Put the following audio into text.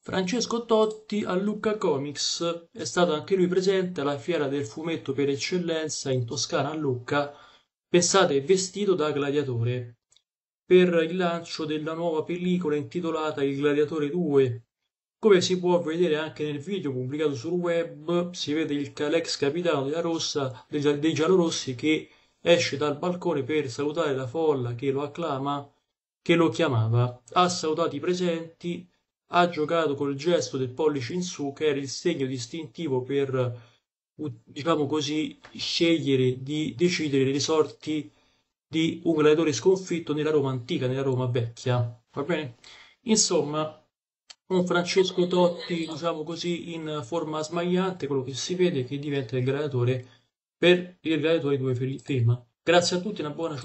Francesco Totti a Lucca Comics è stato anche lui presente alla fiera del fumetto per eccellenza in Toscana a Lucca, pensate vestito da gladiatore, per il lancio della nuova pellicola intitolata Il Gladiatore 2. Come si può vedere anche nel video pubblicato sul web, si vede l'ex capitano della Rossa, dei giallorossi che esce dal balcone per salutare la folla che lo acclama, che lo chiamava. Ha salutato i presenti, ha giocato col gesto del pollice in su, che era il segno distintivo per, diciamo così, scegliere di decidere le sorti di un gladiatore sconfitto nella Roma antica, nella Roma vecchia. Va bene? Insomma, un Francesco Totti, diciamo così, in forma smagliante, quello che si vede che diventa il gladiatore per il gladiatore 2 film. Grazie a tutti, una buona giornata.